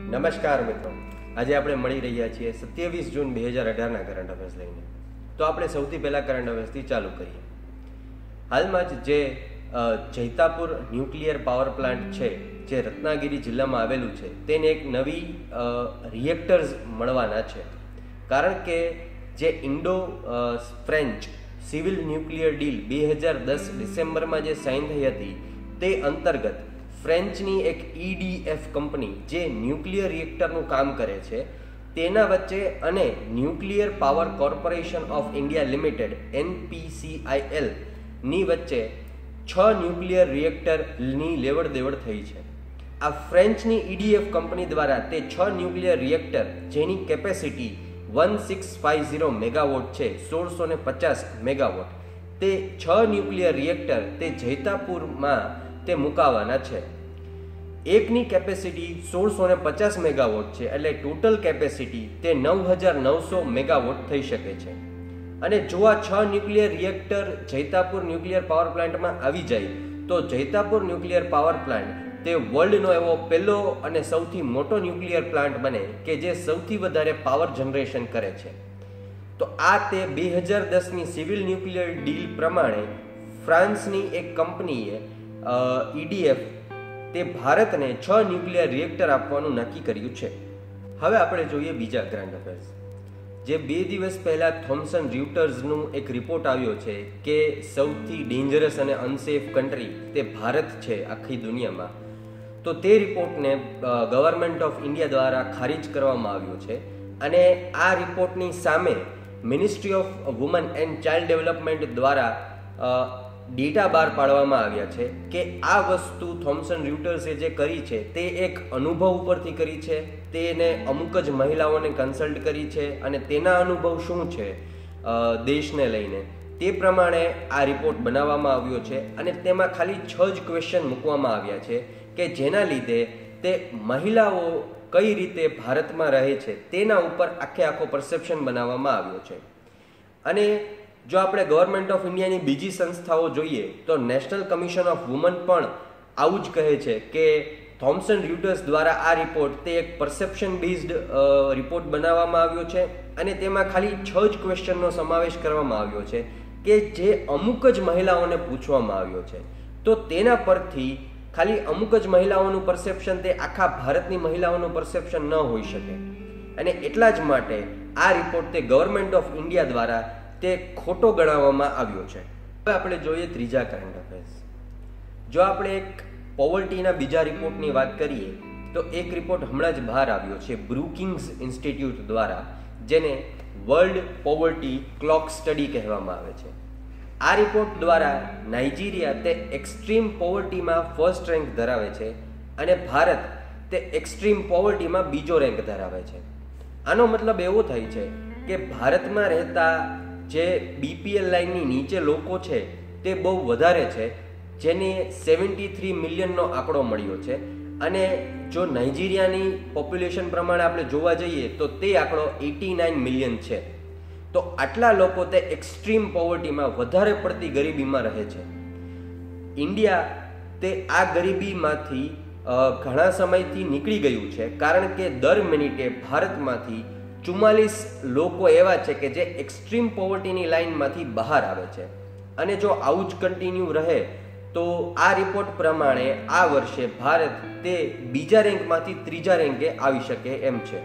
નમસ્કાર મિત્રો, આજે આપણે મળી રહ્યા છીએ 27 જૂન 2018ના કરંટ અફેર્સ લઈને. તો આપણે સૌથી પહેલાં કરંટ અફેર્સથી ચાલુ કરીએ. હાલમાં જ જે જૈતાપુર ન્યુક્લિયર પાવર પ્લાન્ટ છે, જે રત્નાગીરી જિલ્લામાં આવેલું છે, તેને એક નવી રિએક્ટર્સ મળવાના છે. કારણ કે જે Indo French civil nuclear deal 2010 ડિસેમ્બરમાં જે સાઇન થઈ હતી, તે અંતર્ગત ફ્રેન્ચની એક EDF કંપની જે ન્યુક્લિયર રિએક્ટરનું કામ કરે છે તેના વચ્ચે અને nuclear power corporation of India limited NPCIL ની વચ્ચે 6 ન્યુક્લિયર રિએક્ટરની લેવડ દેવડ થઈ છે. આ ફ્રેન્ચની EDF કંપની દ્વારા તે 6 ન્યુક્લિયર રિએક્ટર, જેની કેપેસિટી 1650 મેગાવોટ છે, 1650 મેગાવોટ, તે 6 ન્યુક્લિયર રિએક્ટર તે જૈતાપુરમાં તે મુકાવાના છે. એકની કેપેસિટી 1650 મેગાવોટ છે, એટલે ટોટલ કેપેસિટી તે 9900 મેગાવોટ થઈ શકે છે. અને જો આ 6 nuclear reactor Jaitapur nuclear power પ્લાન્ટમાં આવી જાય તો જૈતાપુર ન્યુક્લિયર પાવર પ્લાન્ટ તે વર્લ્ડનો એવો પહેલો અને સૌથી મોટો ન્યુક્લિયર પ્લાન્ટ બને કે જે સૌથી વધારે પાવર જનરેશન કરે છે. તો આ તે 2010ની સિવિલ ન્યુક્લિયર ડીલ પ્રમાણે ફ્રાન્સની એક કંપનીએ EDF તે ભારતને 6 ન્યુક્લિયર રિએક્ટર આપવાનું નક્કી કર્યું છે. હવે આપણે જોઈએ બીજા કરંટ અફેર્સ. જે 2 દિવસ પહેલા થોમ્સન રોઇટર્સનું એક રિપોર્ટ આવ્યો છે કે સૌથી ડેન્જરસ અને અનસેફ કન્ટ્રી તે ભારત છે આખી દુનિયામાં. તો તે રિપોર્ટને ગવર્મેન્ટ ઓફ ઇન્ડિયા દ્વારા ખારીજ કરવામાં આવ્યો છે. અને આ રિપોર્ટની સામે ministry of woman and child development દ્વારા ડેટા બહાર પાડવામાં આવ્યા છે કે આ વસ્તુ થોમ્સન રોઇટર્સે જે કરી છે તે એક અનુભવ ઉપરથી કરી છે, તેને અમુક જ મહિલાઓને કન્સલ્ટ કરી છે અને તેના અનુભવ શું છે દેશને લઈને તે પ્રમાણે આ રિપોર્ટ બનાવવામાં આવ્યો છે. અને તેમાં ખાલી 6 જ ક્વેશ્ચન મૂકવામાં આવ્યા છે કે જેના લીધે તે મહિલાઓ કઈ રીતે ભારતમાં રહે છે તેના ઉપર આખો પરસેપ્શન બનાવવામાં આવ્યો છે. અને જો આપણે ગવર્મેન્ટ ઓફ ઇન્ડિયાની બીજી સંસ્થાઓ જોઈએ તો નેશનલ કમિશન ઓફ વુમન પણ આવું જ કહે છે કે થોમ્સન રોઇટર્સ દ્વારા આ રિપોર્ટ તે એક પરસેપ્શન બેઝડ રિપોર્ટ બનાવવામાં આવ્યો છે. અને તેમાં ખાલી 6 જ ક્વેશ્ચનનો સમાવેશ કરવામાં આવ્યો છે કે જે અમુક જ મહિલાઓને પૂછવામાં આવ્યો છે. તો તેના પરથી ખાલી અમુક જ મહિલાઓનું પરસેપ્શન તે આખા ભારતની મહિલાઓનું પરસેપ્શન ન હોઈ શકે. અને એટલા જ માટે આ રિપોર્ટ તે ગવર્મેન્ટ ઓફ ઇન્ડિયા દ્વારા તે ખોટો ગણાવવામાં આવ્યો છે. હવે આપણે જોઈએ ત્રીજા કરંટ અફેર્સ. જો આપણે એક પોવર્ટીના બીજા રિપોર્ટની વાત કરીએ તો એક રિપોર્ટ હમણાં જ બહાર આવ્યો છે બ્રુકિંગ્સ ઇન્સ્ટિટ્યૂટ દ્વારા, જેને વર્લ્ડ પોવર્ટી ક્લોક સ્ટડી કહેવામાં આવે છે. આ રિપોર્ટ દ્વારા નાઇજીરિયા તે એક્સ્ટ્રીમ પોવર્ટીમાં ફર્સ્ટ રેન્ક ધરાવે છે અને ભારત તે એક્સ્ટ્રીમ પોવર્ટીમાં બીજો રેન્ક ધરાવે છે. આનો મતલબ એવો થાય છે કે ભારતમાં રહેતા જે BPL લાઇનની નીચે લોકો છે તે બહુ વધારે છે, જેને 73 મિલિયનનો આંકડો મળ્યો છે. અને જો નાઇજીરિયાની પોપ્યુલેશન પ્રમાણે આપણે જોવા જઈએ તો તે આંકડો 89 મિલિયન છે. તો આટલા લોકો તે એક્સ્ટ્રીમ પોવર્ટીમાં વધારે પડતી ગરીબીમાં રહે છે. ઇન્ડિયા તે આ ગરીબીમાંથી ઘણા સમયથી નીકળી ગયું છે, કારણ કે દર મિનિટે ભારતમાંથી 44 લોકો એવા છે કે જે એક્સ્ટ્રીમ પોવર્ટીની લાઇનમાંથી બહાર આવે છે. અને જો આવું જ કન્ટિન્યુ રહે તો આ રિપોર્ટ પ્રમાણે આ વર્ષે ભારત તે બીજા રેન્કમાંથી ત્રીજા રેન્કે આવી શકે એમ છે.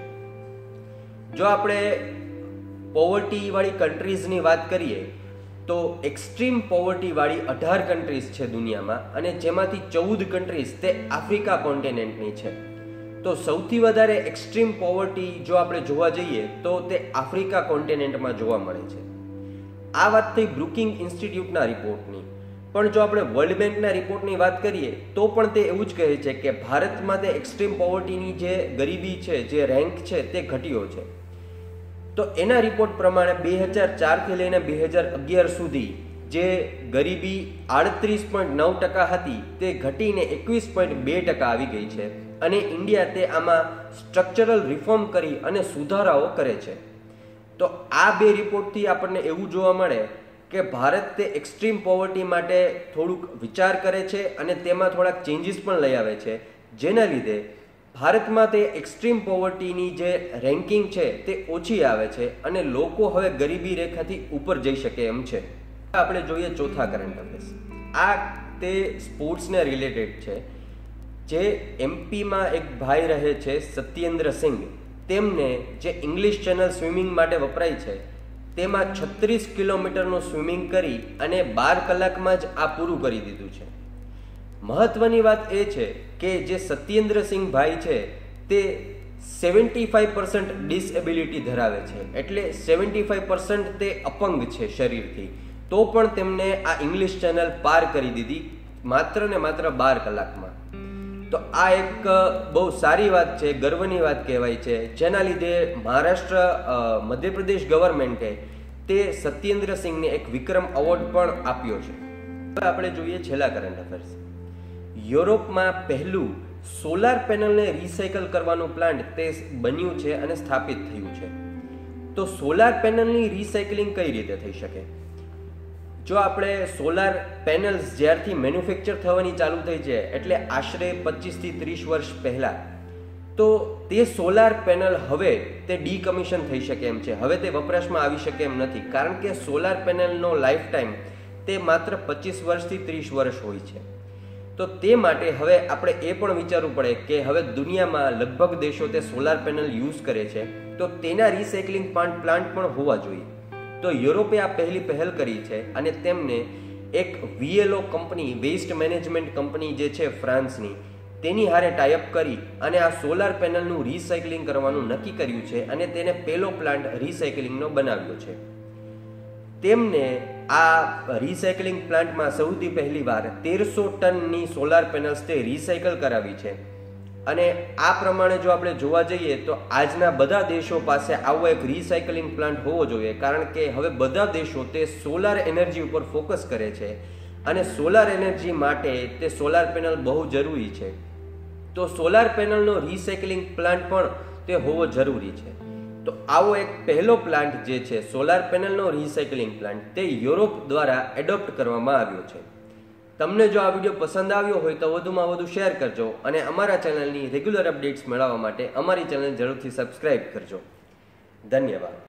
જો આપણે પોવર્ટીવાળી કન્ટ્રીઝની વાત કરીએ તો એક્સ્ટ્રીમ પોવર્ટીવાળી 18 કન્ટ્રીઝ છે દુનિયામાં, અને જેમાંથી 14 કન્ટ્રીઝ તે આફ્રિકા કોન્ટિનેન્ટની છે. તો સૌથી વધારે એક્સ્ટ્રીમ પોવર્ટી જો આપણે જોવા જઈએ તો તે આફ્રિકા કોન્ટિનેન્ટમાં જોવા મળે છે. આ વાત થઈ બ્રુકિંગ ઇન્સ્ટિટ્યૂટના રિપોર્ટની. પણ જો આપણે વર્લ્ડ બેંકના રિપોર્ટની વાત કરીએ તો પણ તે એવું જ કહે છે કે ભારતમાં તે એક્સ્ટ્રીમ પોવર્ટીની જે ગરીબી છે, જે રેન્ક છે, તે ઘટ્યો છે. તો એના રિપોર્ટ પ્રમાણે 2004થી લઈને 2011 સુધી જે ગરીબી 38.9% હતી તે ઘટીને 21.2% આવી ગઈ છે. અને ઇન્ડિયા તે આમાં સ્ટ્રક્ચરલ રિફોર્મ કરી અને સુધારાઓ કરે છે. તો આ બે રિપોર્ટથી આપણને એવું જોવા મળે કે ભારત તે એક્સ્ટ્રીમ પોવર્ટી માટે થોડુંક વિચાર કરે છે અને તેમાં થોડાક ચેન્જીસ પણ લઈ આવે છે, જેના લીધે ભારતમાં તે એક્સ્ટ્રીમ પોવર્ટીની જે રેન્કિંગ છે તે ઓછી આવે છે અને લોકો હવે ગરીબી રેખાથી ઉપર જઈ શકે એમ છે. આપણે જોઈએ ચોથા કરંટ અફેર્સ. આ તે સ્પોર્ટ્સને રિલેટેડ છે. જે એમપીમાં એક ભાઈ રહે છે સત્યેન્દ્ર સિંઘ, તેમને જે ઇંગ્લિશ ચેનલ સ્વિમિંગ માટે વપરાય છે તેમાં 36 કિલોમીટરનું સ્વિમિંગ કરી અને 12 કલાકમાં જ આ પૂરું કરી દીધું છે. મહત્વની વાત એ છે કે જે સત્યેન્દ્ર સિંઘ ભાઈ છે તે 75% ડિસએબિલિટી ધરાવે છે, એટલે 75% તે અપંગ છે શરીરથી, તો પણ તેમને આ ઇંગ્લિશ ચેનલ પાર કરી દીધી માત્ર ને માત્ર 12 કલાકમાં. તો આ એક બહુ સારી વાત છે, ગર્વની વાત કહેવાય છે, જેના લીધે મહારાષ્ટ્ર મધ્યપ્રદેશ ગવર્મેન્ટે તે સત્યેન્દ્ર સિંઘને એક વિક્રમ એવોર્ડ પણ આપ્યો છે. હવે આપણે જોઈએ છેલ્લા કરંટ અફેર્સ. યુરોપમાં પહેલું સોલાર પેનલને રિસાયકલ કરવાનું પ્લાન્ટ તે બન્યું છે અને સ્થાપિત થયું છે. તો સોલાર પેનલની રિસાયકલિંગ કઈ રીતે થઈ શકે? જો આપણે સોલાર પેનલ્સ જ્યારથી મેન્યુફેક્ચર થવાની ચાલુ થઈ છે એટલે આશરે 25 થી 30 વર્ષ પહેલા, તો તે સોલાર પેનલ હવે તે ડીકમિશન થઈ શકે એમ છે, હવે તે વપરાશમાં આવી શકે એમ નથી, કારણ કે સોલાર પેનલનો લાઈફ ટાઈમ તે માત્ર 25 વર્ષથી 30 વર્ષ હોય છે. તો તે માટે હવે આપણે એ પણ વિચારવું પડે કે હવે દુનિયામાં લગભગ દેશો તે સોલાર પેનલ યુઝ કરે છે, તો તેના રિસાયકલિંગ પ્લાન્ટ પણ હોવા જોઈએ. તો યુરોપે આ પહેલી પહેલ કરી છે અને તેમને એક VLO company, waste management company જે છે ફ્રાન્સની, તેની હારે ટાઈઅપ કરી અને આ સોલાર પેનલનું રિસાયકલિંગ કરવાનું નક્કી કર્યું છે અને તેને પહેલો પ્લાન્ટ રિસાયકલિંગનો બનાવ્યો છે. તેમને આ રિસાયકલિંગ પ્લાન્ટમાં સૌથી પહેલી વાર 1300 ટનની સોલાર પેનલ્સ તે રિસાયકલ કરાવી છે. અને આ પ્રમાણે જો આપણે જોવા જઈએ તો આજના બધા દેશો પાસે આવો એક રિસાયકલિંગ પ્લાન્ટ હોવો જોઈએ, કારણ કે હવે બધા દેશો તે સોલાર એનર્જી ઉપર ફોકસ કરે છે અને સોલાર એનર્જી માટે તે સોલાર પેનલ બહુ જરૂરી છે. તો સોલાર પેનલનો રિસાયકલિંગ પ્લાન્ટ પણ તે હોવો જરૂરી છે. તો આવો એક પહેલો પ્લાન્ટ જે છે સોલાર પેનલનો રિસાયકલિંગ પ્લાન્ટ, તે યુરોપ દ્વારા એડોપ્ટ કરવામાં આવ્યો છે. તમને જો આ વિડીયો પસંદ આવ્યો હોય તો વધુમાં વધુ શેર કરજો અને અમારા ચેનલની રેગ્યુલર અપડેટ્સ મેળવવા માટે અમારી ચેનલ જરૂરથી સબસ્ક્રાઇબ કરજો. ધન્યવાદ.